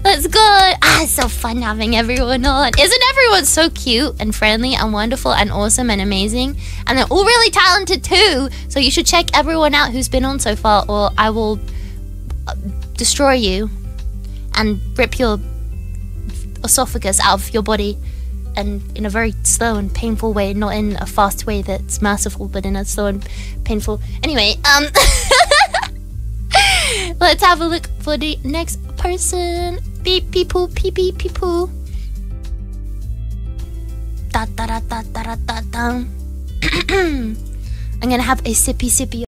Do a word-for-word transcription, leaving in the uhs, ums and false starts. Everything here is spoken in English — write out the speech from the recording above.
Let's go. Ah, it's so fun having everyone on. Isn't everyone so cute and friendly and wonderful and awesome and amazing? And they're all really talented too. So you should check everyone out who's been on so far, or I will destroy you and rip your esophagus out of your body, and in a very slow and painful way, not in a fast way that's merciful, but in a slow and painful. Anyway, um, let's have a look for the next person. Beep beep poo beep beep beep poo. Da da da da da da da. I'm gonna have a sippy sippy.